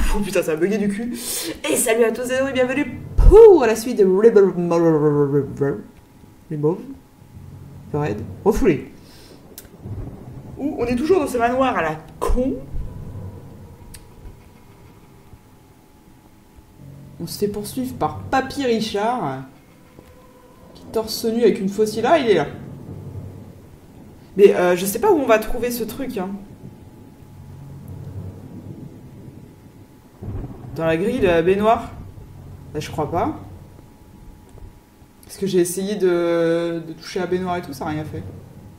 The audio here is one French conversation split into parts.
Oh putain, ça a bugué du cul. Et salut à tous et bienvenue pour la suite de Remove Red Refoulé. Où on est toujours dans ce manoir à la con. On se fait poursuivre par Papy Richard, qui torse nu avec une faucille là, il est là. Mais je sais pas où on va trouver ce truc, hein. Dans la grille de la baignoire? Là, je crois pas. Parce que j'ai essayé de toucher la baignoire et tout, ça n'a rien fait.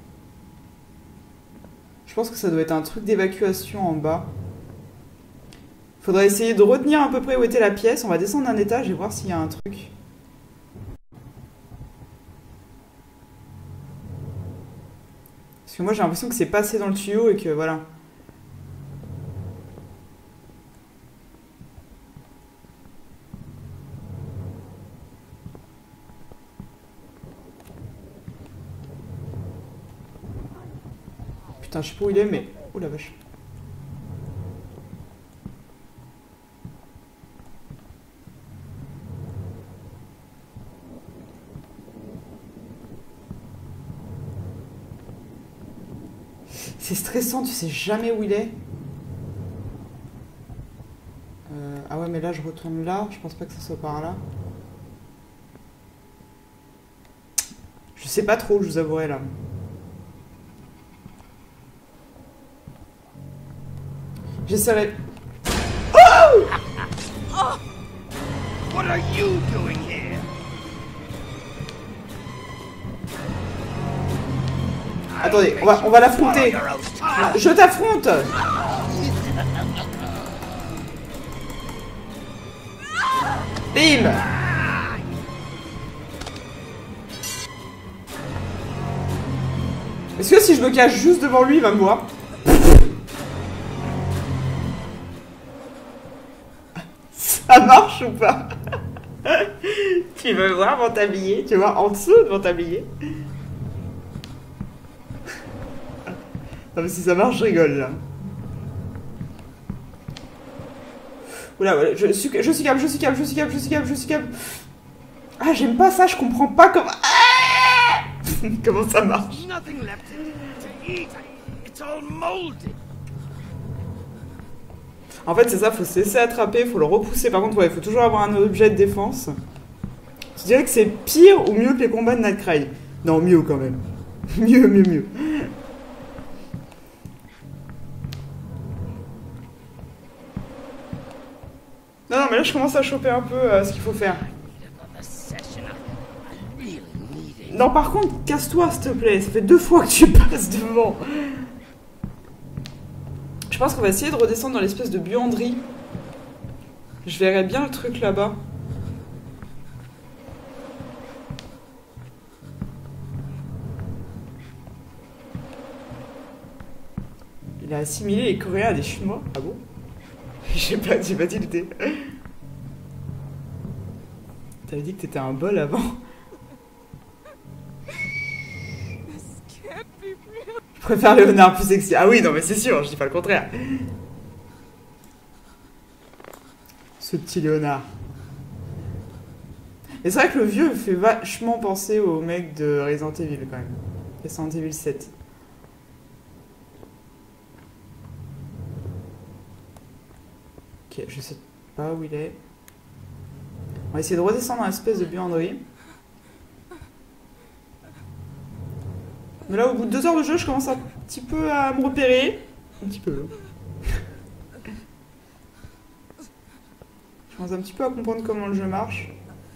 Je pense que ça doit être un truc d'évacuation en bas. Faudrait essayer de retenir à peu près où était la pièce. On va descendre d'un étage et voir s'il y a un truc. Parce que moi j'ai l'impression que c'est passé dans le tuyau et que voilà. Putain, je sais pas où il est, mais... Oh la vache. C'est stressant, tu sais jamais où il est. Ah ouais, mais là, je retourne là. Je pense pas que ça soit par là. Je sais pas trop, je vous avouerai, là. J'essaierai... Oh! What are you doing here? Attendez, on va l'affronter. Je t'affronte. Bim. Est-ce que si je me cache juste devant lui, il va me voir? Ça marche ou pas? Tu veux voir mon tablier? Tu veux voir en dessous de mon tablier? Non mais si ça marche, je rigole là. Oula, voilà, je suis calme. Ah, j'aime pas ça, je comprends pas comment... Ah comment ça marche. Nothing left to eat. It's all moldy. En fait, c'est ça, faut se laisser attraper, faut le repousser. Par contre, ouais, il faut toujours avoir un objet de défense. Je dirais que c'est pire ou mieux que les combats de Nightcry. Non, mieux quand même. Mieux. Non, mais là, je commence à choper un peu ce qu'il faut faire. Non, par contre, casse-toi, s'il te plaît. Ça fait 2 fois que tu passes devant. Je pense qu'on va essayer de redescendre dans l'espèce de buanderie. Je verrai bien le truc là-bas. Il a assimilé les Coréens à des Chinois. Ah bon? J'ai pas tilté. T'avais dit que t'étais un bol avant. Je préfère Léonard plus sexy. Ah oui, non mais c'est sûr, je dis pas le contraire. Ce petit Léonard. Et c'est vrai que le vieux fait vachement penser au mec de Resident Evil quand même. Resident Evil 7. Ok, je sais pas où il est. On va essayer de redescendre dans l'espèce de buanderie. Mais là, au bout de 2 heures de jeu, je commence un petit peu à me repérer. Un petit peu. Je commence un petit peu à comprendre comment le jeu marche.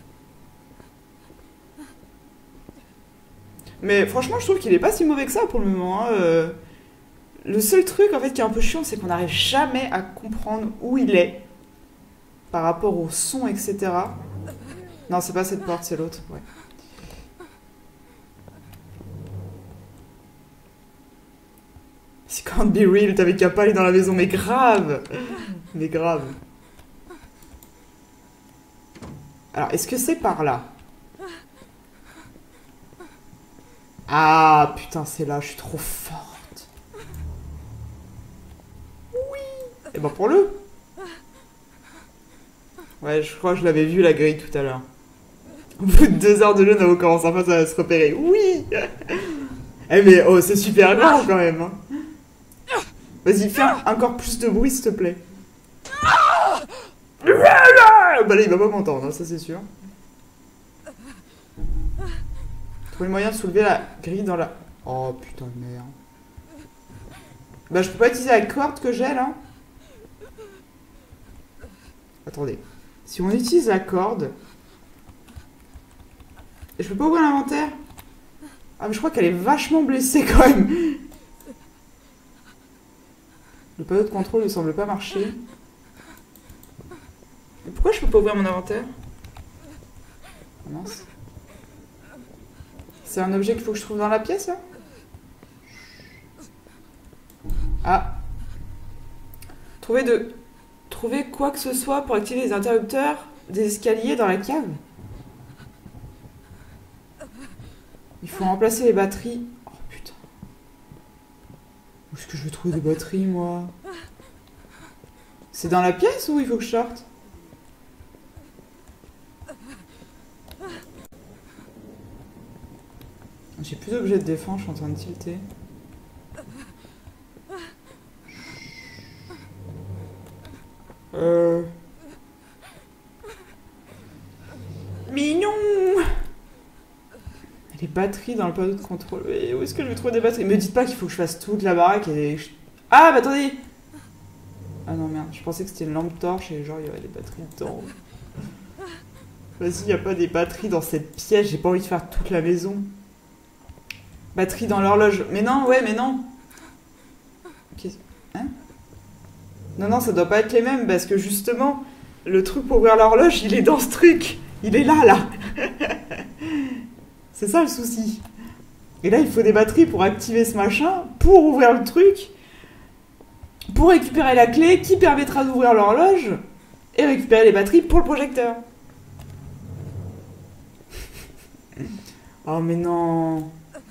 Mais franchement, je trouve qu'il est pas si mauvais que ça pour le moment. Hein. Le seul truc, en fait, qui est un peu chiant, c'est qu'on n'arrive jamais à comprendre où il est. Par rapport au son, etc. Non, c'est pas cette porte, c'est l'autre. Ouais. C'est can't be real, t'avais qu'à pas aller dans la maison, mais grave. Mais grave. Alors, est-ce que c'est par là? Ah, putain, c'est là, je suis trop forte. Oui. Et ben, pour le. Ouais, je crois que je l'avais vu la grille tout à l'heure. Au bout de 2 heures de jeu, Navo commence enfin à se repérer. Oui. Eh mais oh, c'est super grand quand même. Hein. Vas-y, fais encore plus de bruit s'il te plaît. Bah là, il va pas m'entendre, hein, ça c'est sûr. Trouver le moyen de soulever la grille dans la... Oh putain de merde. Bah je peux pas utiliser la corde que j'ai là. Attendez. Si on utilise la corde... Et je peux pas ouvrir l'inventaire. Ah mais je crois qu'elle est vachement blessée quand même. Le panneau de contrôle ne semble pas marcher. Mais pourquoi je peux pas ouvrir mon inventaire? Oh, mince. C'est un objet qu'il faut que je trouve dans la pièce là? Ah. Trouver quoi que ce soit pour activer les interrupteurs des escaliers dans la cave. Il faut remplacer les batteries. Oh putain. Où est-ce que je vais trouver des batteries moi? C'est dans la pièce ou il faut que je sorte? J'ai plus d'objets de défense, je suis en train de tilter. Mignon. Les batteries dans le panneau de contrôle. Mais où est-ce que je vais trouver des batteries? Me dites pas qu'il faut que je fasse toute la baraque et... Ah bah attendez. Ah non merde, je pensais que c'était une lampe torche et genre il y avait des batteries dedans. Vas-y, y a pas des batteries dans cette pièce, j'ai pas envie de faire toute la maison. Batterie dans l'horloge. Mais non, ouais, mais non. Ok. Hein? Non, ça doit pas être les mêmes parce que justement, le truc pour ouvrir l'horloge, il est dans ce truc. Il est là. C'est ça le souci. Et là, il faut des batteries pour activer ce machin, pour ouvrir le truc, pour récupérer la clé qui permettra d'ouvrir l'horloge et récupérer les batteries pour le projecteur. Oh mais non.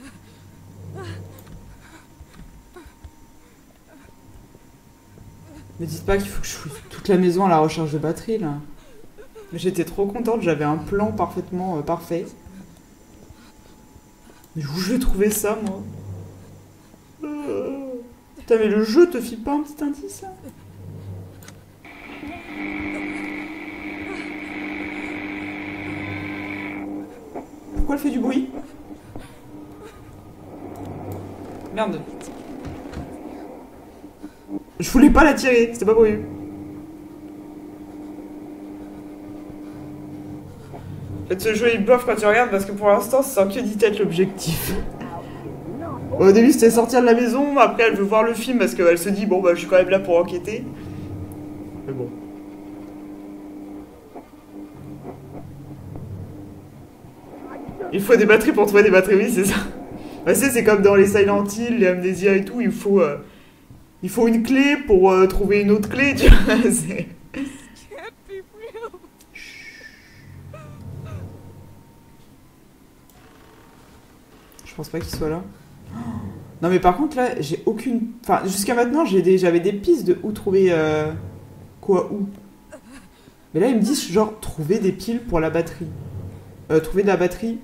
Me dites pas qu'il faut que je fouille toute la maison à la recherche de batterie là. J'étais trop contente, j'avais un plan parfaitement parfait. Mais où je vais trouver ça moi? Putain mais le jeu te file pas un petit indice là? Pourquoi elle fait du bruit? Merde. Je voulais pas la tirer, c'était pas prévu. En fait, ce jeu il bluffe quand tu regardes parce que pour l'instant, c'est en queue d'y-tête l'objectif. Au début, c'était sortir de la maison, après elle veut voir le film parce qu'elle se dit bon bah je suis quand même là pour enquêter. Mais bon. Il faut des batteries pour trouver des batteries, oui, c'est ça. Bah, c'est comme dans les Silent Hill, les Amnesia et tout, il faut une clé pour trouver une autre clé, tu vois. Je pense pas qu'il soit là. Non mais par contre là, j'ai aucune... Enfin, jusqu'à maintenant, j'avais des pistes de où trouver... Quoi, où. Mais là, ils me disent genre, trouver des piles pour la batterie. Trouver de la batterie.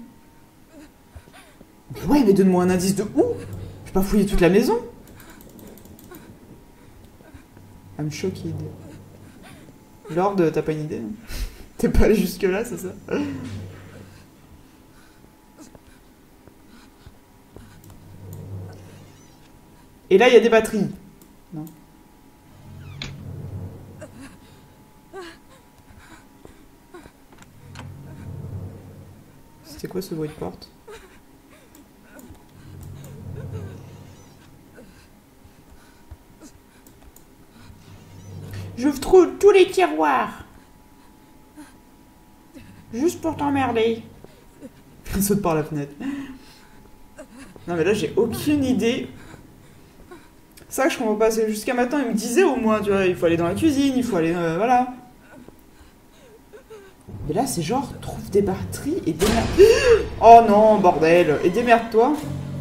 Ouais, mais donne-moi un indice de où? Je vais pas fouiller toute la maison. I'm shocked. Lord, t'as pas une idée? T'es pas allé jusque là, c'est ça? Et là, il y a des batteries. Non. C'était quoi ce bruit de porte? Je trouve tous les tiroirs. Juste pour t'emmerder. Il saute par la fenêtre. Non mais là j'ai aucune idée. C'est ça que je comprends pas. Jusqu'à maintenant il me disait au moins, tu vois, il faut aller dans la cuisine, il faut aller... voilà. Mais là c'est genre, trouve des batteries et démerde... Oh non, bordel. Et démerde-toi.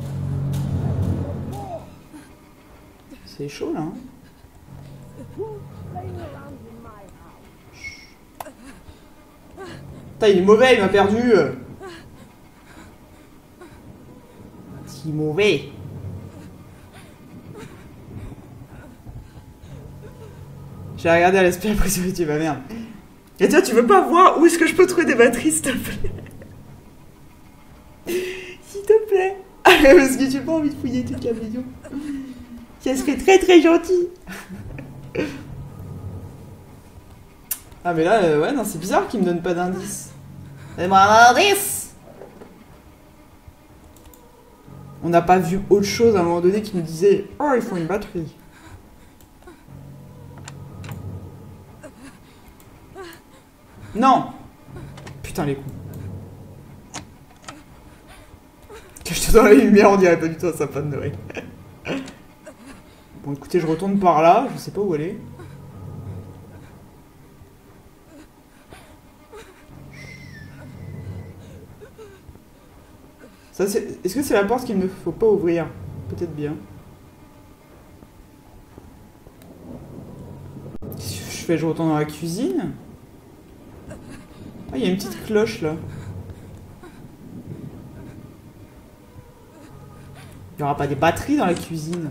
C'est chaud là, hein. Putain, il est mauvais, il m'a perdu. Si mauvais. J'ai regardé à l'esprit après sur YouTube, bah merde. Et tiens, tu veux pas voir où est-ce que je peux trouver des batteries, s'il te plaît? S'il te plaît. Parce que j'ai pas envie de fouiller tes camions. Ça serait très très gentil. Ah mais là, ouais, non, c'est bizarre qu'il me donne pas d'indice. Donne-moi un indice. On n'a pas vu autre chose à un moment donné qui me disait « Oh, il faut une batterie ». Non. Putain, les coups. Cache-toi dans la lumière, on dirait pas du tout un sapin de Noël. Bon, écoutez, je retourne par là, je sais pas où aller. Ça, c'est... Est-ce que c'est la porte qu'il ne faut pas ouvrir? Peut-être bien. Qu'est-ce que je fais? Je retourne dans la cuisine? Ah, il y a une petite cloche là. Il n'y aura pas des batteries dans la cuisine.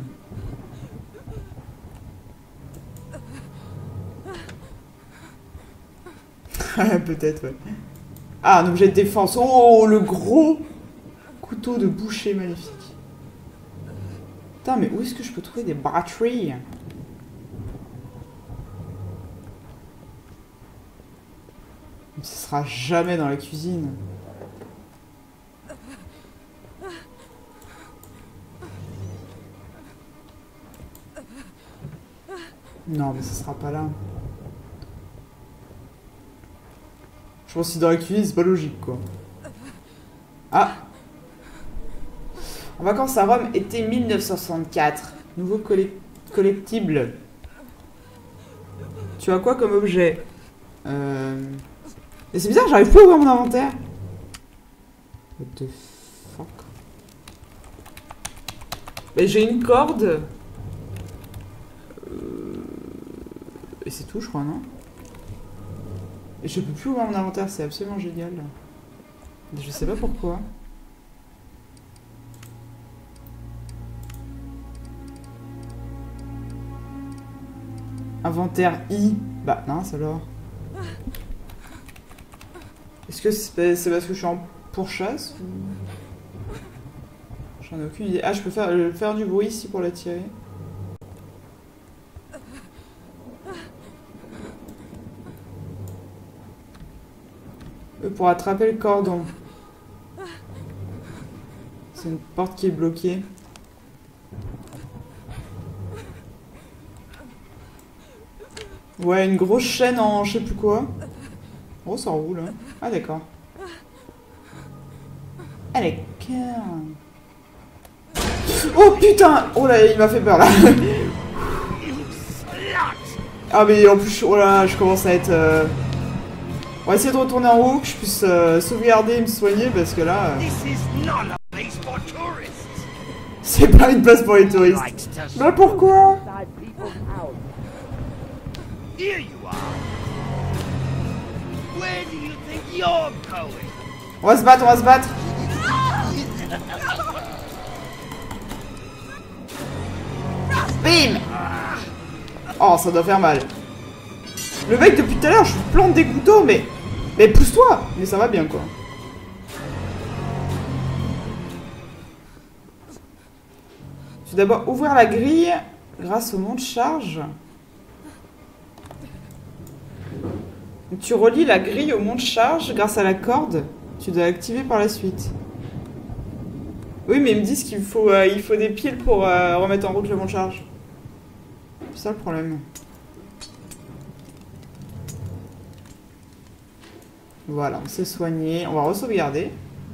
Peut-être, ouais. Ah, un objet de défense. Oh, le gros couteau de boucher magnifique. Putain, mais où est-ce que je peux trouver des batteries? Ce sera jamais dans la cuisine. Non, mais ce sera pas là. Je pense que si dans la cuisine, c'est pas logique, quoi. Ah! En vacances à Rome, été 1964. Nouveau collectible. Tu as quoi comme objet? Et c'est bizarre, j'arrive pas à ouvrir mon inventaire. What the fuck? Mais j'ai une corde. Et c'est tout, je crois, non? Et je peux plus ouvrir mon inventaire, c'est absolument génial. Je sais pas pourquoi. Inventaire I. Bah, mince alors. Est-ce que c'est parce que je suis en pourchasse ou... J'en ai aucune idée. Ah, je peux faire du bruit ici pour la tirer. Pour attraper le cordon. C'est une porte qui est bloquée. Ouais, une grosse chaîne en je sais plus quoi. Oh, ça roule, hein. Ah, d'accord. Ah, d'accord. Oh, putain! Oh là, il m'a fait peur, là. Ah, mais en plus, oh là, je commence à être... On va essayer de retourner en haut, que je puisse sauvegarder et me soigner, parce que là... C'est pas une place pour les touristes. Mais pourquoi? On va se battre, on va se battre. Bim! Oh, ça doit faire mal. Le mec, depuis tout à l'heure, je plante des couteaux, mais... Mais pousse-toi! Mais ça va bien, quoi. Je vais d'abord ouvrir la grille grâce au monte-charge. Tu relis la grille au monte-charge grâce à la corde. Tu dois l'activer par la suite. Oui, mais ils me disent qu'il faut, il faut des piles pour remettre en route le monte-charge. C'est ça le problème. Voilà, on s'est soigné. On va re-sauvegarder.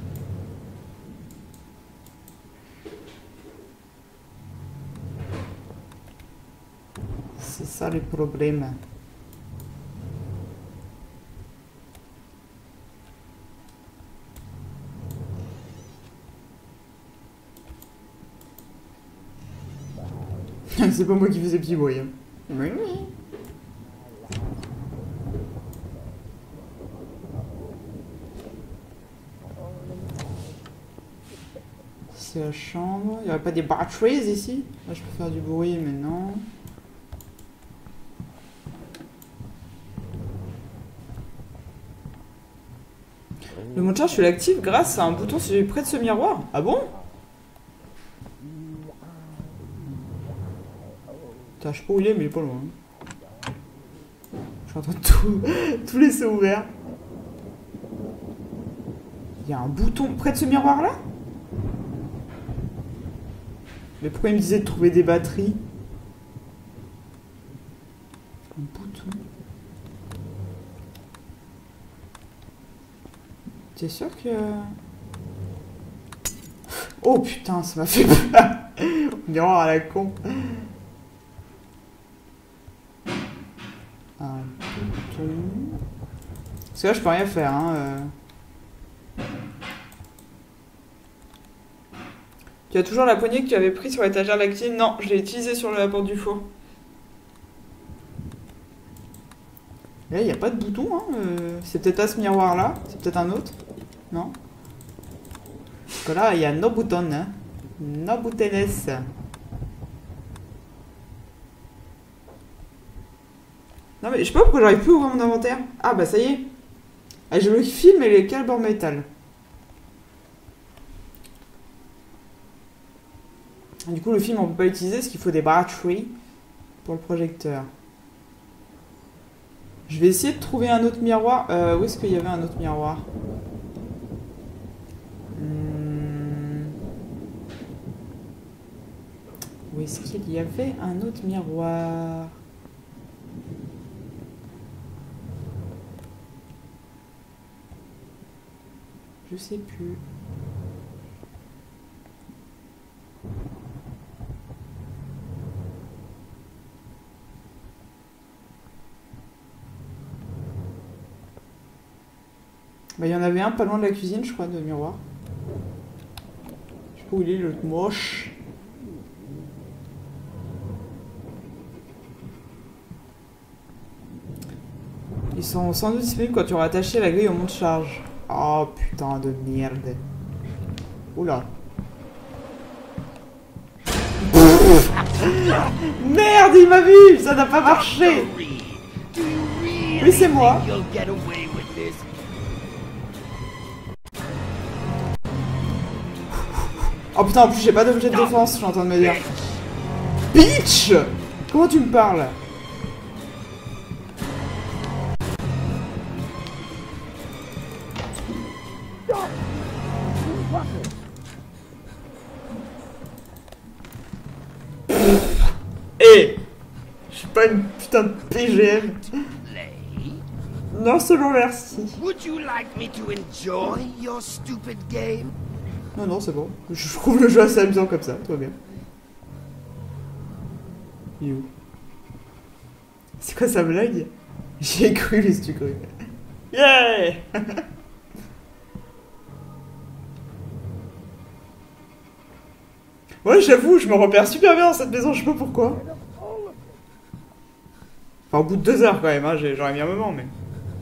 C'est ça le problème. C'est pas moi qui faisais petit bruit. Hein. Oui, oui. c'est la chambre. Il n'y aurait pas des batteries ici? Là, je peux faire du bruit, mais non. Le mode charge, je l'active grâce à un bouton situé près de ce miroir. Ah bon? Putain, je sais pas où il est, mais il est pas loin. Je suis en train de tout laisser ouvert. Il y a un bouton près de ce miroir-là? Mais pourquoi il me disait de trouver des batteries? Un bouton. T'es sûr que... Oh putain, ça m'a fait peur. Miroir à la con. Un bouton. Parce que là, je peux rien faire, hein. Tu as toujours la poignée que tu avais prise sur l'étagère de la cuisine? Non, je l'ai utilisée sur la porte du four. Là, il n'y a pas de bouton, hein. C'est peut-être à ce miroir-là. C'est peut-être un autre. Non? Parce que là, il y a no button, hein. No butones. Non, mais je sais pas pourquoi j'arrive plus à ouvrir mon inventaire. Ah, bah ça y est. Ah, j'ai le film et les câbles en métal. Du coup, le film, on peut pas l'utiliser parce qu'il faut des batteries pour le projecteur. Je vais essayer de trouver un autre miroir. Où est-ce qu'il y avait un autre miroir? Où est-ce qu'il y avait un autre miroir? Je sais plus. Bah, il y en avait un pas loin de la cuisine, je crois, de miroir. Je sais pas où il est, l'autre moche. Ils sont sans doute disponibles quand tu auras attaché la grille au monte-charge. Oh putain de merde. Oula. Merde, il m'a vu! Ça n'a pas marché! Oui, c'est moi. Oh putain, en plus j'ai pas d'objet de défense, je suis en train de me dire. Bitch! Comment tu me parles? Eh! Je suis pas une putain de PGM. Non, seulement merci. Would you like me to enjoy your stupid game? Non, non, c'est bon. Je trouve le jeu assez amusant comme ça, tout va bien. Il est où? C'est quoi sa blague? J'y ai cru, les tu cru. Yeah! Ouais, j'avoue, je me repère super bien dans cette maison, je sais pas pourquoi. Enfin, au bout de 2 heures quand même, hein, j'aurais mis un moment, mais...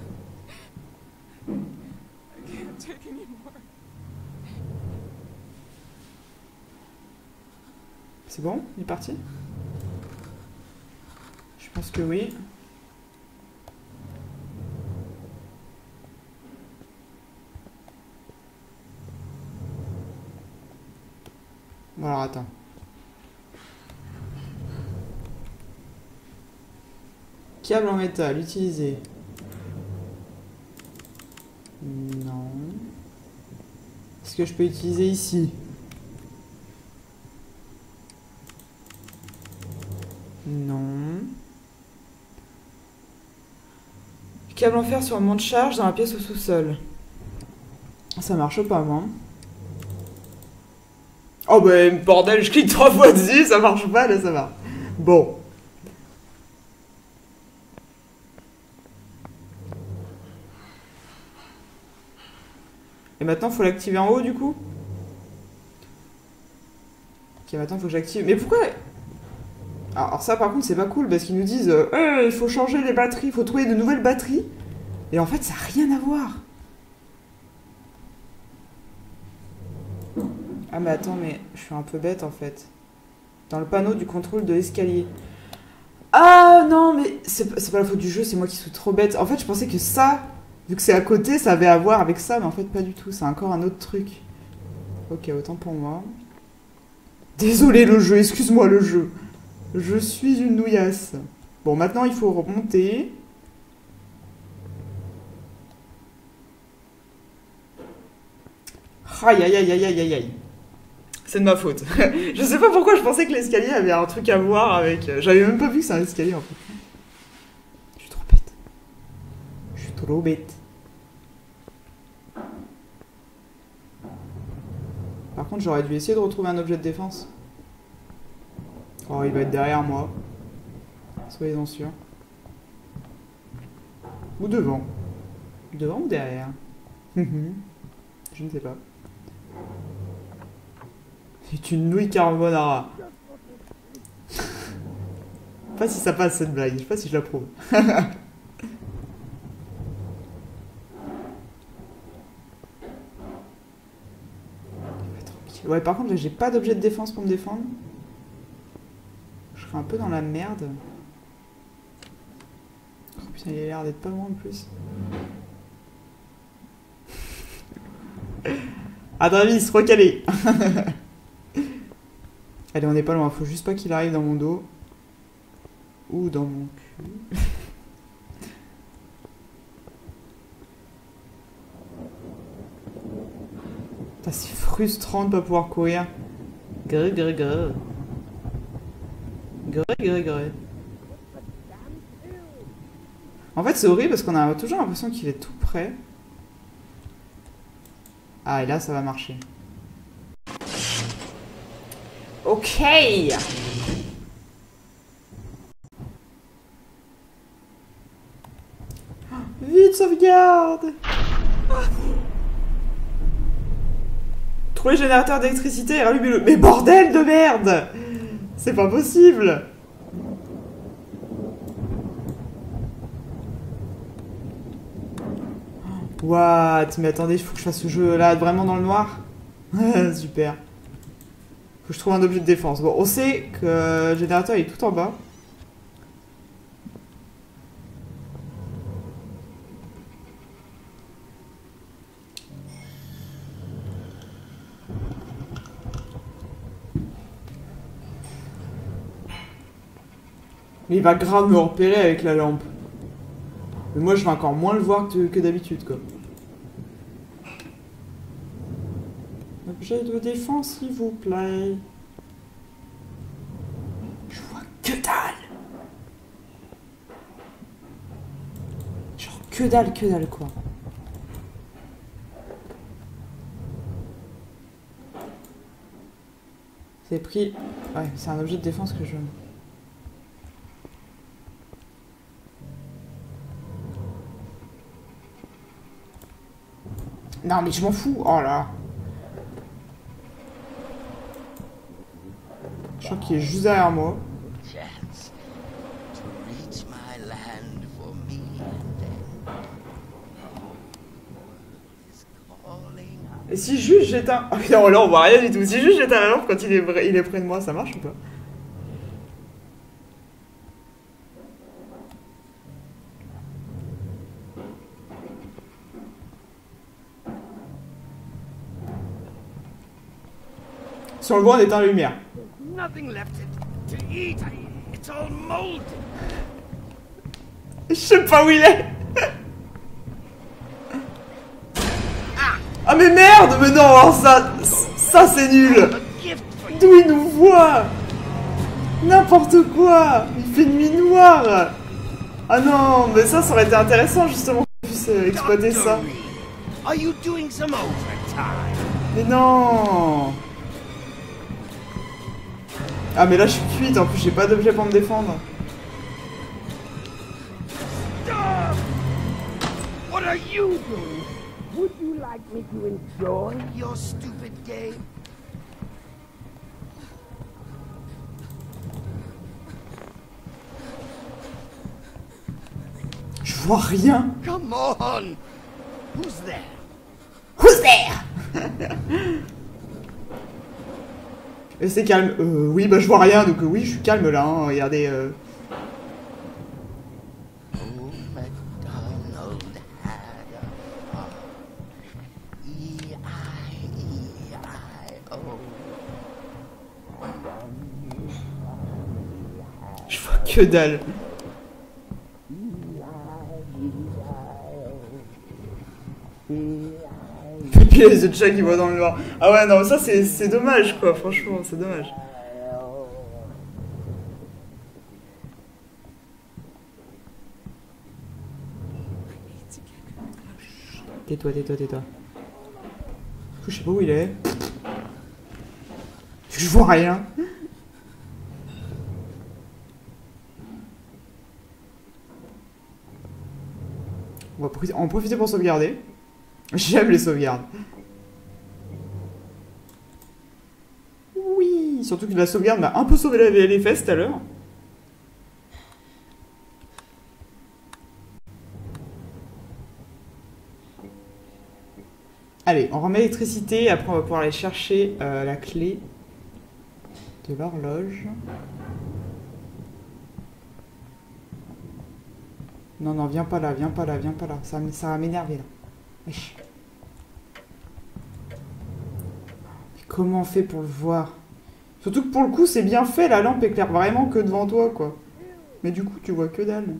C'est bon? Il est parti? Je pense que oui. Bon alors attends. Câble en métal, utilisé. Non. Est-ce que je peux utiliser ici? Non. Câble en fer sur un monte-charge dans la pièce au sous-sol. Ça marche pas, moi. Oh ben bordel, je clique 3 fois dessus, ça marche pas, là ça va. Bon. Et maintenant, faut l'activer en haut, du coup? Ok, maintenant, faut que j'active... Mais pourquoi... Alors ça, par contre, c'est pas cool, parce qu'ils nous disent il faut changer les batteries, il faut trouver de nouvelles batteries. Et en fait, ça n'a rien à voir. Ah mais attends, mais je suis un peu bête en fait. Dans le panneau du contrôle de l'escalier. Ah non, mais c'est pas la faute du jeu, c'est moi qui suis trop bête. En fait, je pensais que ça, vu que c'est à côté, ça avait à voir avec ça, mais en fait pas du tout. C'est encore un autre truc. Ok, autant pour moi. Désolé le jeu, excuse-moi le jeu. Je suis une nouillasse. Bon, maintenant il faut remonter. Aïe aïe aïe aïe aïe aïe aïe. C'est de ma faute. Je sais pas pourquoi je pensais que l'escalier avait un truc à voir avec... J'avais même pas vu que c'est un escalier en fait. Je suis trop bête. Je suis trop bête. Par contre, j'aurais dû essayer de retrouver un objet de défense. Oh, il va être derrière moi. Soyez-en sûrs. Ou devant. Devant ou derrière? Je ne sais pas. C'est une nouille carbonara. Je sais pas si ça passe cette blague, je sais pas si je l'approuve. Ouais, par contre, là, j'ai pas d'objet de défense pour me défendre. Je serais un peu dans la merde. Oh putain, il a l'air d'être pas loin en plus. Adravis, recalé. Allez, on n'est pas loin, faut juste pas qu'il arrive dans mon dos. Ou dans mon cul. C'est frustrant de pas pouvoir courir. Gré, gré, gré. Gré, gré, gré. En fait, c'est horrible parce qu'on a toujours l'impression qu'il est tout près. Ah, et là, ça va marcher. Ok. Vite, sauvegarde. Trouvez le générateur d'électricité et rallumez-le. Mais bordel de merde! C'est pas possible! What? Mais attendez, il faut que je fasse ce jeu là vraiment dans le noir? Super. Faut que je trouve un objet de défense. Bon, on sait que le générateur est tout en bas. Mais il va grave me repérer avec la lampe. Mais moi, je vais encore moins le voir que d'habitude, quoi. Objet de défense, s'il vous plaît. Je vois que dalle. Genre que dalle, quoi. C'est pris... Ouais, c'est un objet de défense que je... Non, mais je m'en fous. Oh là. Je crois qu'il est juste derrière moi. Et si juste j'éteins... Oh non, là on voit rien du tout. Si juste j'éteins la lampe quand il est près de moi, ça marche ou pas? Si on le voit, on éteint la lumière. Je sais pas où il est. Ah mais merde. Mais non, alors ça c'est nul. D'où il nous voit? N'importe quoi. Il fait nuit noire. Ah non, mais ça aurait été intéressant justement qu'on puisse exploiter ça. Mais non. Ah mais là je suis cuite, en plus j'ai pas d'objet pour me défendre. What are you doing? Would you like me to enjoy your stupid game? Je vois rien. Come on. Who's there? Who's there? C'est calme. Oui, bah je vois rien, donc oui, je suis calme là, hein, regardez. Je vois que dalle. Et puis les autres chats qui voient dans le noir. Ah ouais, non, ça c'est dommage quoi, franchement, c'est dommage. Tais-toi, tais-toi, tais-toi. Je sais pas où il est. Je vois rien. On va en profiter pour sauvegarder. J'aime les sauvegardes. Oui, surtout que la sauvegarde m'a un peu sauvé les fesses tout à l'heure. Allez, on remet l'électricité, après on va pouvoir aller chercher la clé de l'horloge. Non, non, viens pas là, viens pas là, viens pas là. Ça va m'énerver là. Wesh. Mais comment on fait pour le voir? Surtout que pour le coup, c'est bien fait, la lampe éclaire vraiment que devant toi, quoi. Mais du coup, tu vois que dalle.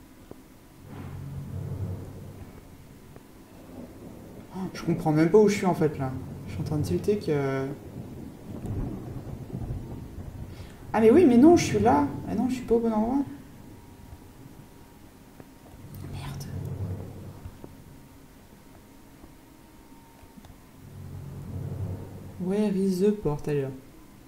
Oh, je comprends même pas où je suis en fait là. Je suis en train de tilter que... Ah mais oui, mais non, je suis là. Ah non, je suis pas au bon endroit. Merde. Where is the port? Elle est là.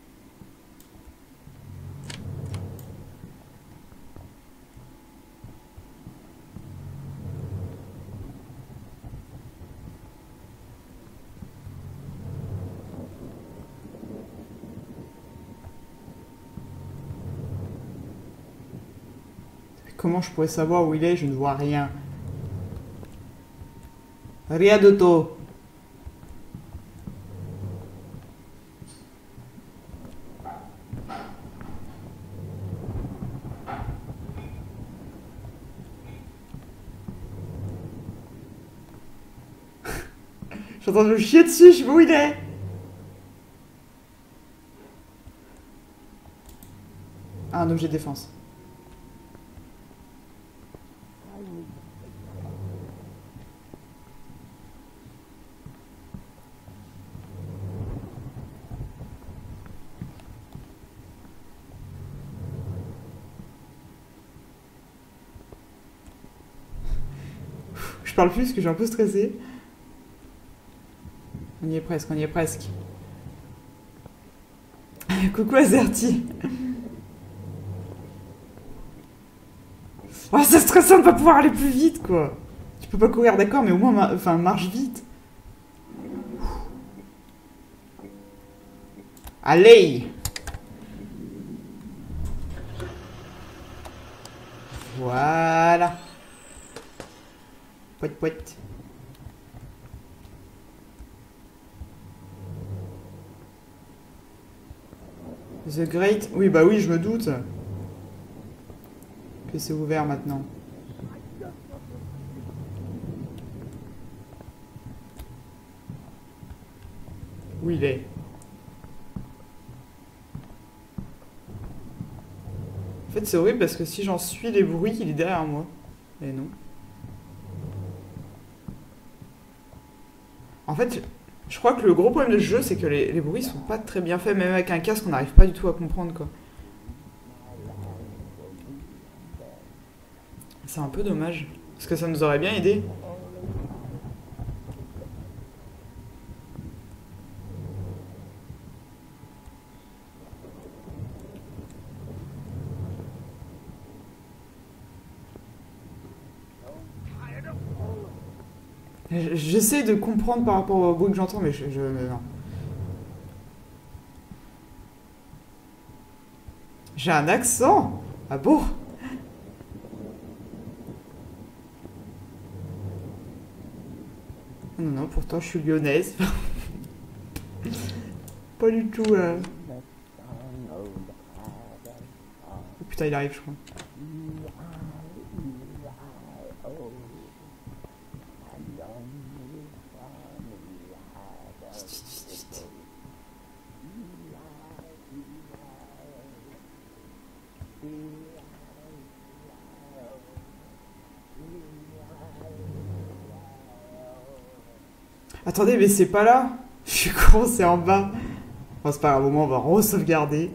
Comment je pourrais savoir où il est? Je ne vois rien. Rien de tout. Je suis en train de me chier dessus, je sais pas où il est. Ah, un objet de défense. Je parle plus parce que je suis un peu stressée. On y est presque, on y est presque. Coucou Azerty. Oh, c'est stressant de pas pouvoir aller plus vite, quoi. Tu peux pas courir, d'accord, mais au moins, enfin, marche vite. Allez. Voilà. Poit, poit. The Great... Oui, bah oui, je me doute. Que c'est ouvert maintenant. Où il est? En fait, c'est horrible parce que si j'en suis les bruits, il est derrière moi. Et non. En fait, je crois que le gros problème de ce jeu, c'est que les bruits sont pas très bien faits. Même avec un casque, on n'arrive pas du tout à comprendre, quoi. C'est un peu dommage. Parce que ça nous aurait bien aidé. J'essaie de comprendre par rapport au bruit que j'entends, mais non. J'ai un accent? Ah bon? Non, non, pourtant je suis lyonnaise. Pas du tout. putain, il arrive, je crois. Attendez, mais c'est pas là. Je suis con, c'est en bas. Enfin, c'est pas grave, au moins on va re-sauvegarder.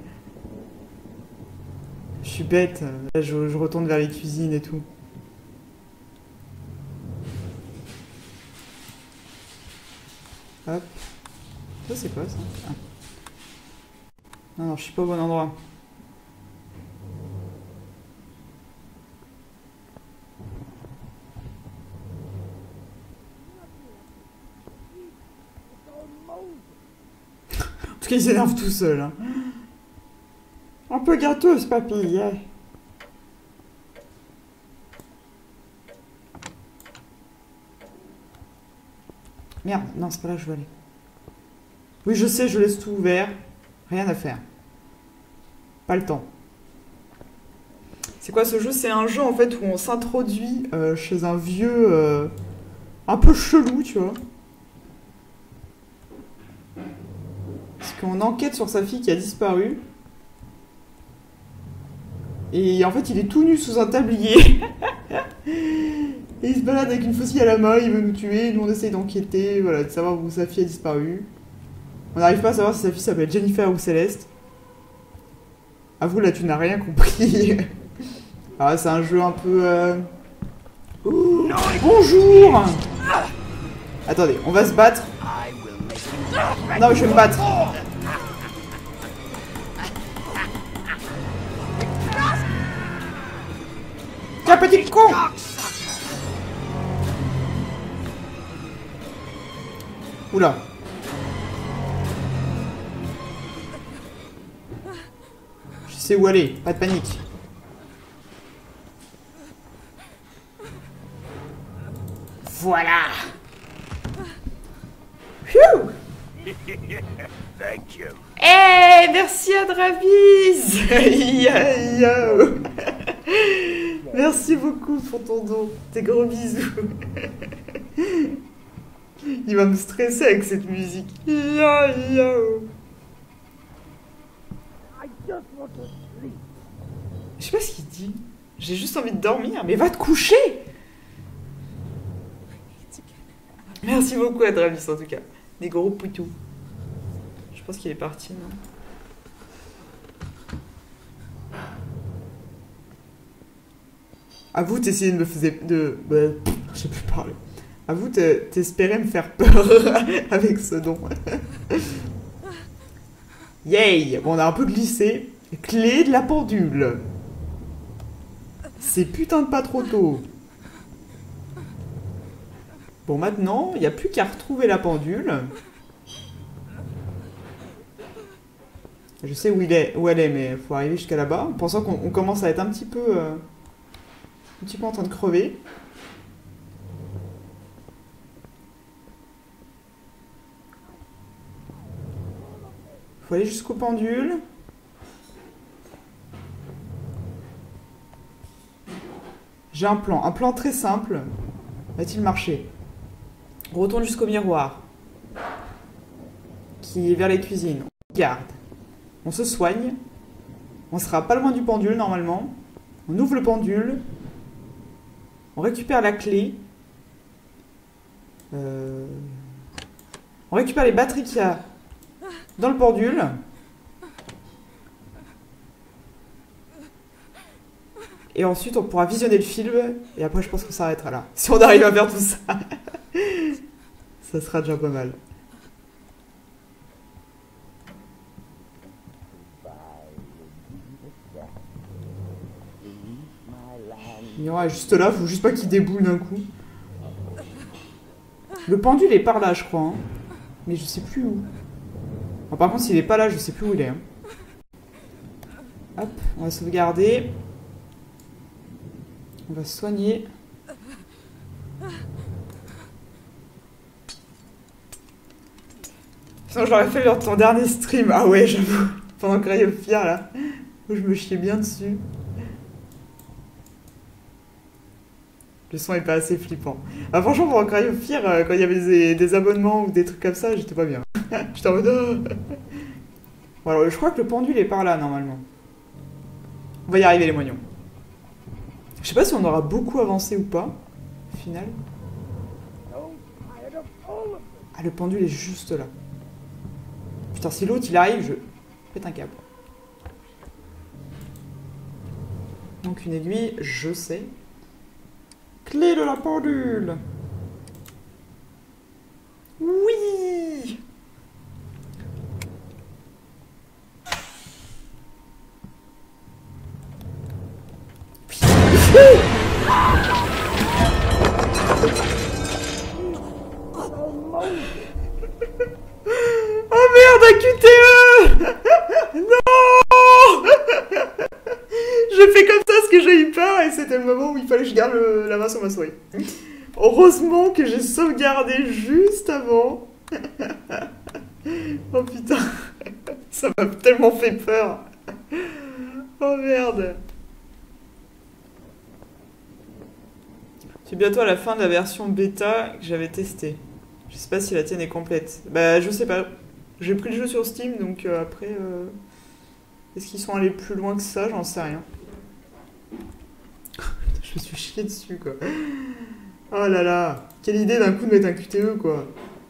Je suis bête. Là, je retourne vers les cuisines et tout. Hop. Ça, c'est quoi, ça? Ah. Non, non, je suis pas au bon endroit. En tout cas, il s'énerve tout seul. Hein. Un peu gâteuse, papy. Yeah. Merde, non, c'est pas là que je veux aller. Oui, je sais, je laisse tout ouvert. Rien à faire. Pas le temps. C'est quoi ce jeu? C'est un jeu en fait où on s'introduit chez un vieux un peu chelou, tu vois. Parce qu'on enquête sur sa fille qui a disparu. Et en fait, il est tout nu sous un tablier. Et il se balade avec une faucille à la main, il veut nous tuer, nous on essaye d'enquêter, voilà, de savoir où sa fille a disparu. On n'arrive pas à savoir si sa fille s'appelle Jennifer ou Céleste. Avoue, là, tu n'as rien compris. Ah, c'est un jeu un peu... Ouh, bonjour. Attendez, on va se battre. Non, je vais me battre. Tiens, petit con. Oula. Je sais où aller, pas de panique. Voilà. Phew. Thank you. Hey, merci à Dravis. Yo. Merci beaucoup pour ton don. Tes gros bisous. Il va me stresser avec cette musique. Yo, yo. I just want to sleep. Je sais pas ce qu'il dit. J'ai juste envie de dormir. Mais va te coucher. Merci beaucoup à Dravis en tout cas. Des gros poutous. Je pense qu'il est parti, non? À vous, t'essayais de me faire... je sais plus parler. À vous, t'espérais me faire peur avec ce don. Yay! Bon, on a un peu glissé. Clé de la pendule. C'est putain de pas trop tôt. Bon, maintenant, il n'y a plus qu'à retrouver la pendule. Je sais où elle est, mais il faut arriver jusqu'à là-bas. En pensant qu'on commence à être un petit peu en train de crever. Il faut aller jusqu'au pendule. J'ai un plan très simple. Va-t-il marcher? On retourne jusqu'au miroir. Qui est vers les cuisines. On garde. On se soigne. On sera pas loin du pendule normalement. On ouvre le pendule. On récupère la clé. On récupère les batteries qu'il y a dans le pendule. Et ensuite on pourra visionner le film. Et après je pense qu'on s'arrêtera là. Si on arrive à faire tout ça. Ça sera déjà pas mal. Il y aura juste là, faut juste pas qu'il déboule d'un coup. Le pendule est par là, je crois. Hein. Mais je sais plus où. Bon, par contre, s'il est pas là, je sais plus où il est. Hein. Hop, on va sauvegarder. On va se soigner. Sinon, j'aurais fait ton dernier stream. Ah ouais, j'avoue. Pendant que Ray of Fear, là. Où je me chiais bien dessus. Le son est pas assez flippant. Ah, franchement, pour Cryophyre, quand il y avait des abonnements ou des trucs comme ça, j'étais pas bien. J'étais en mode... Bon, alors, je crois que le pendule est par là, normalement. On va y arriver, les moignons. Je sais pas si on aura beaucoup avancé ou pas, au final. Ah, le pendule est juste là. Putain, si l'autre, il arrive, je pète un câble. Donc, une aiguille, je sais. Clé de la pendule. Oui. Oh merde, un QTE. Non. J'ai fait comme ça parce que j'ai eu peur et c'était le moment où il fallait que je garde la main sur ma souris. Heureusement que j'ai sauvegardé juste avant. Oh putain, ça m'a tellement fait peur. Oh merde. C'est bientôt à la fin de la version bêta que j'avais testée. Je sais pas si la tienne est complète. Bah je sais pas. J'ai pris le jeu sur Steam donc après... Est-ce qu'ils sont allés plus loin que ça? J'en sais rien. Je me suis chié dessus quoi. Oh là là. Quelle idée d'un coup de mettre un QTE quoi.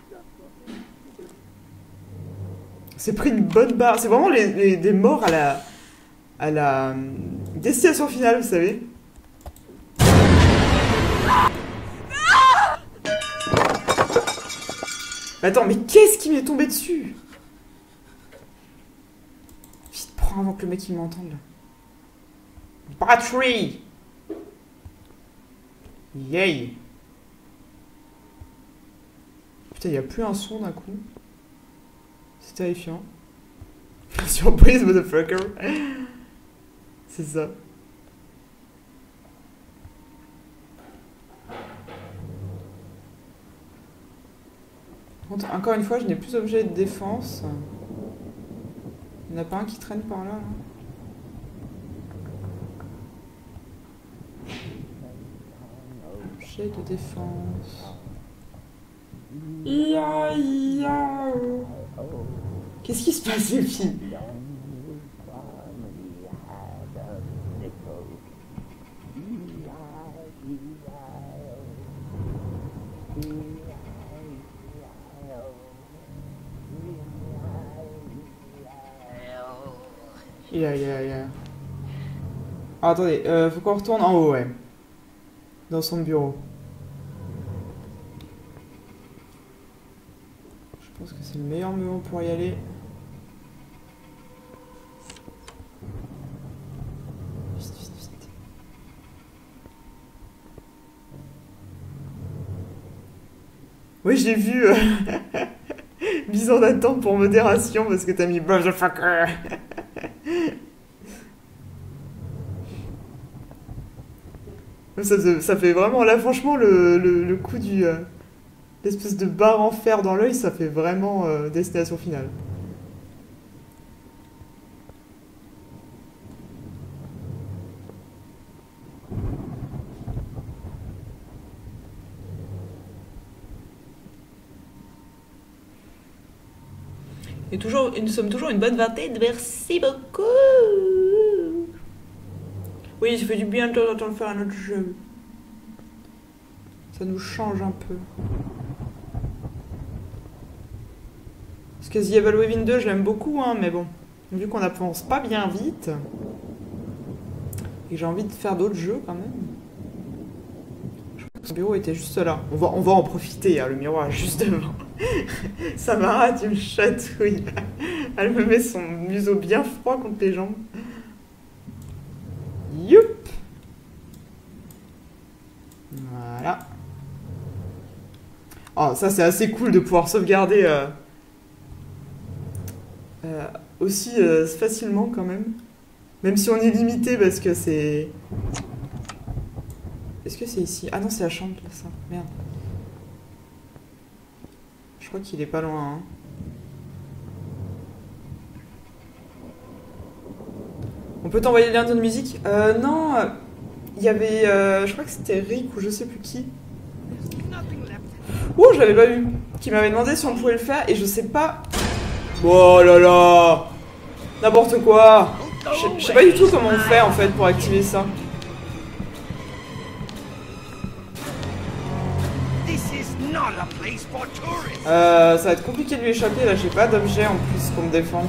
C'est pris une bonne barre. C'est vraiment des morts à la destination finale, vous savez. Attends, mais qu'est-ce qui m'est tombé dessus? Vite, prends avant que le mec il m'entende là. Battery! Yay! Putain, il n'y a plus un son d'un coup. C'est terrifiant. Surprise, motherfucker! C'est ça. Encore une fois, je n'ai plus d'objet de défense. Il n'y en a pas un qui traîne par là, là. Objet de défense. Qu'est-ce qui se passe, les filles? Ah, attendez, faut qu'on retourne en haut, ouais. Dans son bureau. Je pense que c'est le meilleur moment pour y aller. Vite, vite, vite. Oui, j'ai vu mise en attente pour modération parce que t'as mis motherfucker. Ça fait vraiment, là franchement, le coup du... l'espèce de barre en fer dans l'œil, ça fait vraiment destination finale. Et nous sommes toujours une bonne vingtaine, merci beaucoup. Oui, ça fait du bien de temps en temps de faire un autre jeu. Ça nous change un peu. Parce que The Evil Within 2, je l'aime beaucoup, hein, mais bon. Vu qu'on n'avance pas bien vite, et que j'ai envie de faire d'autres jeux quand même. Je crois que son bureau était juste là. On va en profiter, hein, le miroir est juste devant. Samara, tu me chatouilles. Elle me met son museau bien froid contre les jambes. Youp! Voilà. Oh, ça c'est assez cool de pouvoir sauvegarder aussi facilement quand même. Même si on est limité parce que c'est... Est-ce que c'est ici? Ah non, c'est la chambre, là, ça. Merde. Je crois qu'il est pas loin, hein. On peut t'envoyer le lien de musique? Non. il y avait, je crois que c'était Rick ou je sais plus qui. Ouh, je l'avais pas vu. Qui m'avait demandé si on pouvait le faire et je sais pas. Oh là là, n'importe quoi. Je sais pas du tout comment on fait en fait pour activer ça. Ça va être compliqué de lui échapper là, j'ai pas d'objet en plus pour me défendre.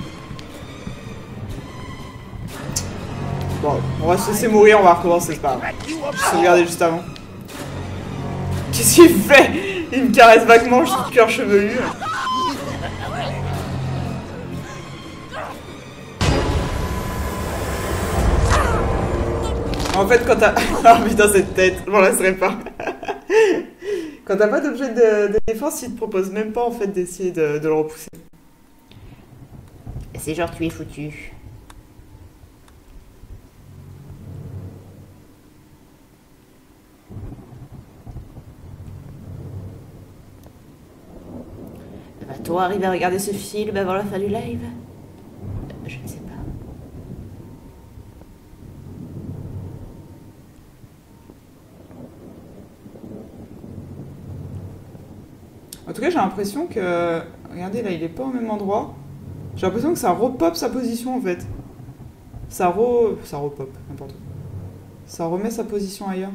Bon, on va se laisser mourir, on va recommencer, c'est pas grave. Je sauvegardé juste avant. Qu'est-ce qu'il fait? Il me caresse vaguement le cœur chevelu. En fait, quand t'as... Ah putain, cette tête, je m'en laisserai pas. Quand t'as pas d'objet de défense, il te propose même pas en fait d'essayer de le repousser. C'est genre tu es foutu. Va-t-on arriver à regarder ce film avant la fin du live? Je ne sais pas. En tout cas, j'ai l'impression que... Regardez, là, il est pas au même endroit. J'ai l'impression que ça repop sa position, en fait. Ça repop, n'importe quoi. Ça remet sa position ailleurs.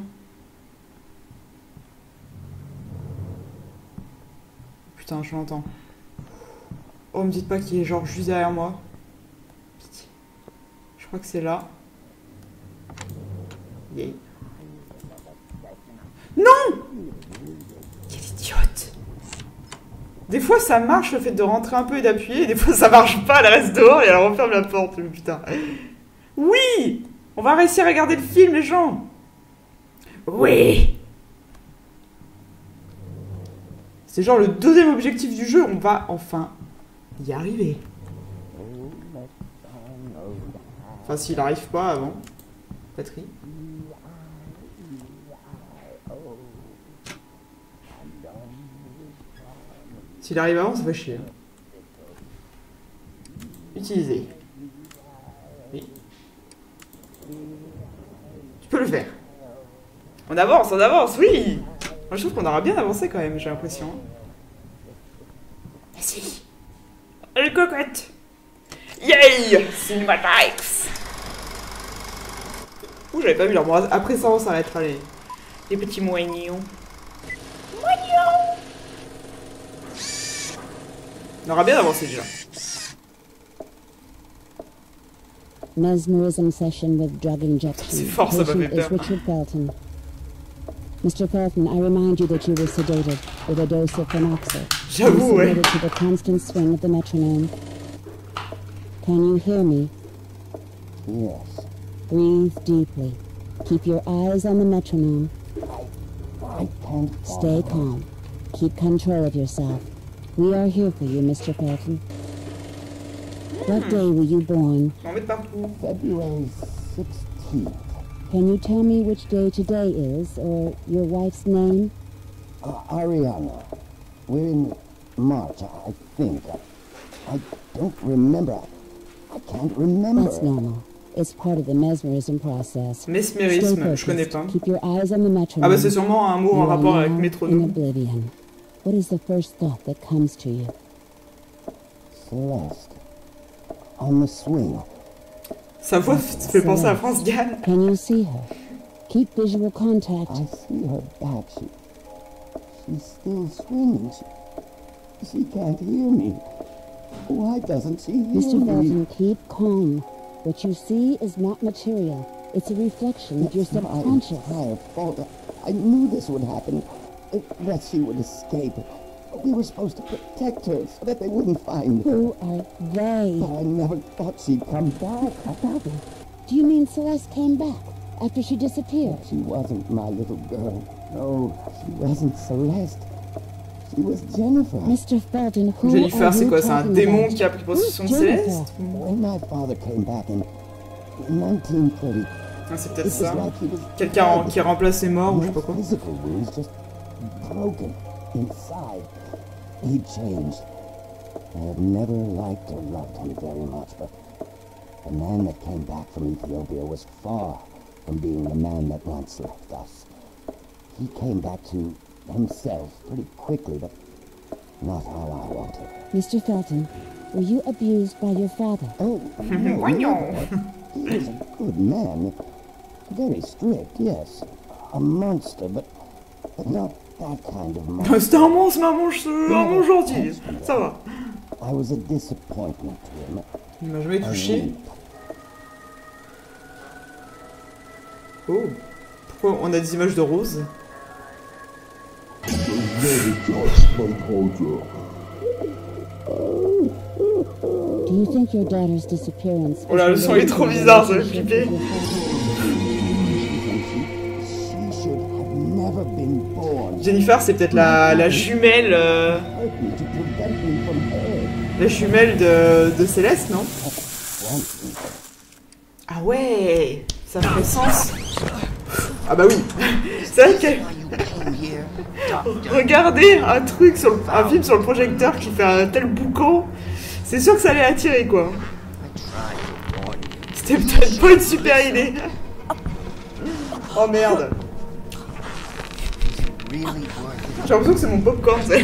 Putain, je l'entends. Oh, me dites pas qu'il est genre juste derrière moi. Pitié. Je crois que c'est là. Yeah. Non! Quelle idiote! Des fois ça marche le fait de rentrer un peu et d'appuyer, et des fois ça marche pas, elle reste dehors et elle referme la porte, putain. Oui! On va réussir à regarder le film, les gens! Oui! C'est genre le deuxième objectif du jeu, on va enfin y arriver. Enfin, s'il n'arrive pas avant. Patrie. S'il arrive avant, ça fait chier. Utiliser. Oui. Tu peux le faire. On avance, oui! Moi, je trouve qu'on aura bien avancé quand même, j'ai l'impression. Vas-y. Elle cocotte. Yay! Cinematics. Ouh, j'avais pas vu leur bras. Après ça, on s'arrêtera les petits moignons. On aura bien avancé déjà. Mesmerism session with drug injection. C'est fort, ça m'a fait Patient peur. is Richard Felton. Mr. Felton, I remind you that you were sedated with a dose of phenoxyl. J'avoue, ouais. To the constant swing of the metronome. Can you hear me? Yes. Breathe deeply. Keep your eyes on the metronome. I can't Stay calm. Keep control of yourself. We are here for you, Mr. Felton. What day were you born? On va mettre partout. February 16th. Can you tell me which day today is, or your wife's name? Ariana. We're in March, I think. I don't remember. I can't remember. That's normal. It's part of the mesmerism process. Mesmérisme, je connais pas. Keep your eyes on the metronome. Ah bah c'est sûrement un mot en You are rapport avec now in métronome. oblivion. What is the first thought that comes to you? Celeste. On the swing. Sa voix fait penser à France Gall. Can you see her? Keep visual contact. I see her back. She's still swinging. She can't hear me. Why doesn't she hear Mr. me? Felton, keep calm. What you see is not material. It's a reflection of your It's my subconscious. entire fault. I knew this would happen. That she would escape. We were supposed to protect her so that they wouldn't find her. Who are they? But I never thought she'd come back. Do you mean Celeste came back after she disappeared? She wasn't my little girl. No, she wasn't Celeste. She was Jennifer. Mr. Felton, who Jennifer, are c'est you quoi? C'est un talking démon about? qui a pris possession de Who's Jennifer? Céleste? When my father came back in 1930, Ah, c'est it peut-être was ça. like he was Quelqu'un dead. qui remplace les morts ou je sais No pas quoi. physical wounds, just broken inside. He changed. I have never liked or loved him very much, but the man that came back from Ethiopia was far, from being the man that once left us. He came back to himself pretty quickly, but not how I wanted. Mr. Felton, were you abused by your father? Oh, no, no. He was a good man. Very strict, yes. A monster, but not that kind of monster. C'est un monstre, mais un monstre gentil. Ça va. I was a disappointment to him. Il m'a jamais touché. Oh. Pourquoi on a des images de Rose? Do you think your daughter's disappearance... Oh là, le son est trop bizarre, ça va flipper. Jennifer, c'est peut-être la jumelle... La jumelle de Céleste, non? Ah ouais, ça ferait sens. Ah bah oui. C'est vrai que... Regardez un truc, un film sur le projecteur qui fait un tel boucan, c'est sûr que ça allait attirer, quoi. C'était peut-être pas une super idée. Oh merde. J'ai l'impression que c'est mon popcorn, c'est...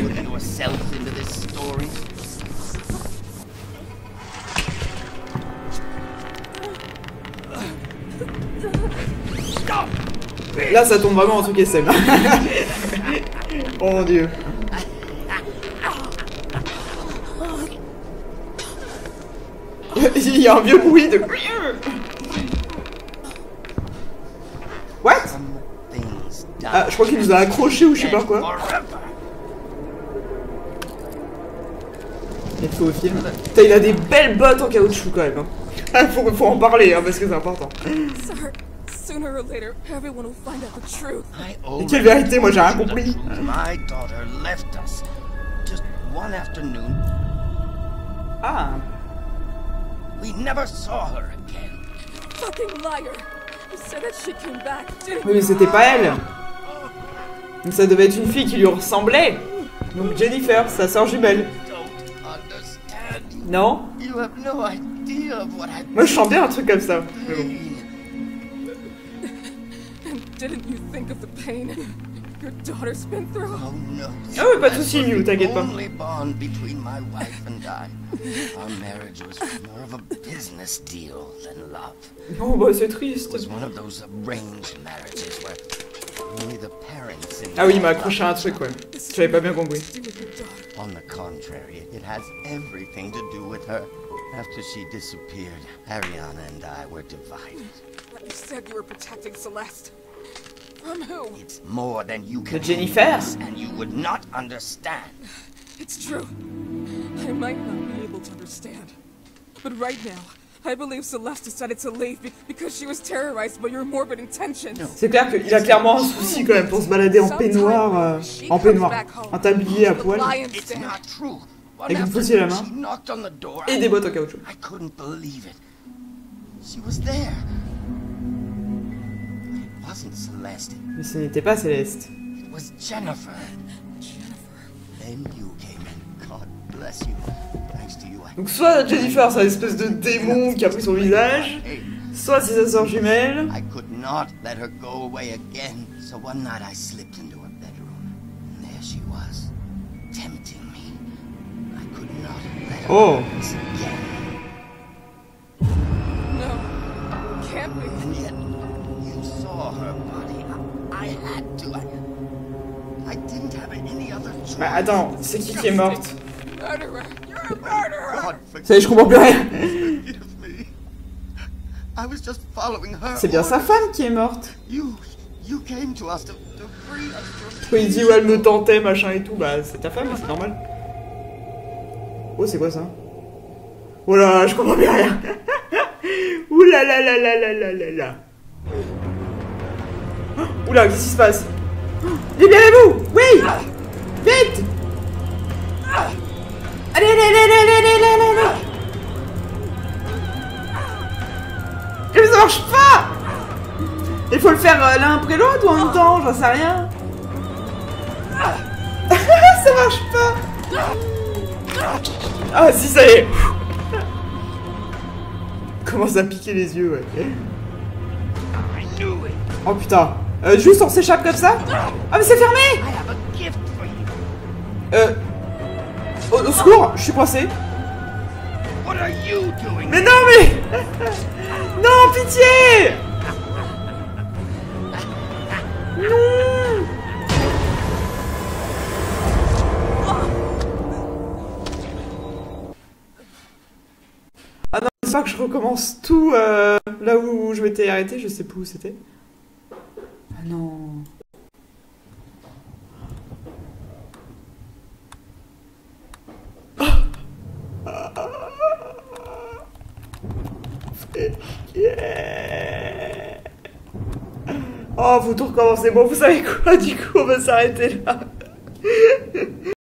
Là, ça tombe vraiment en truc SM. Oh mon dieu. Il y a un vieux bruit de... What? Ah, je crois qu'il nous a accroché ou je sais pas quoi. Il faut au film. Putain, il a des belles bottes en caoutchouc quand même. Hein. faut en parler hein, parce que c'est important. Et quelle vérité, moi j'ai rien compris. Ah. Oui, mais c'était pas elle. Donc ça devait être une fille qui lui ressemblait. Donc Jennifer, sa sœur jumelle. Non? Moi je sens bien un truc comme ça. Mais bon. Ah ouais, pas de soucis, Mew, t'inquiète pas. Oh bah c'est triste. Ah oui, il m'a accroché à un truc, ouais. J'avais pas bien compris. On the contrary, it has everything to do with her. After she disappeared, Ariana and I were divided. But you said you were protecting Celeste. From who? It's more than you can Jennifer. And you would not understand. It's true. I might not be able to understand. But right now, I believe Celeste decided to leave because she was terrorized by your morbid intentions. C'est clair qu'il a clairement un souci quand même pour se balader en peignoir, un tablier à poil, avec une faucille à la main, et des bottes en caoutchouc. I couldn't believe it. She was there. It wasn't Celeste. Mais ce n'était pas Céleste. It was Jennifer. Then you came in. God bless you. Thanks to you. Donc soit Jennifer, c'est une espèce de démon qui a pris son visage, soit c'est sa sœur jumelle. I could not let her go away again. So one night I slipped into her bedroom, and there she was, tempting me. I could not let her once again. No, can't be. And yet, you saw her body. I had to. I didn't have any other choice. Bah attends, c'est qui est morte? Murderer! You're a murderer! Ça y est, je comprends plus rien. C'est bien sa femme qui est morte. Quand il dit ouais, elle me tentait, machin et tout, bah c'est ta femme, c'est normal. Oh, c'est quoi ça? Oh là, je comprends plus rien. Ouh là là là là là là là là. Ouh là, qu'est-ce qui se passe? Libérez-vous! Oui! Vite! Allez, allez, allez, allez, allez, allez, allez! Mais ça marche pas! Il faut le faire l'un après l'autre ou en même temps, j'en sais rien. Ça marche pas! Ah si, ça y est! Commence à piquer les yeux, ouais. Oh putain. Juste on s'échappe comme ça? Ah mais c'est fermé! I have a gift for you. Au secours, je suis coincé. What are you doing? Mais non mais... Non, pitié! Non! Ah non, j'espère que je recommence tout là où je m'étais arrêté, je sais plus où c'était. Ah non. Yeah. Oh, faut tout recommencer. Bon, vous savez quoi, du coup, on va s'arrêter là.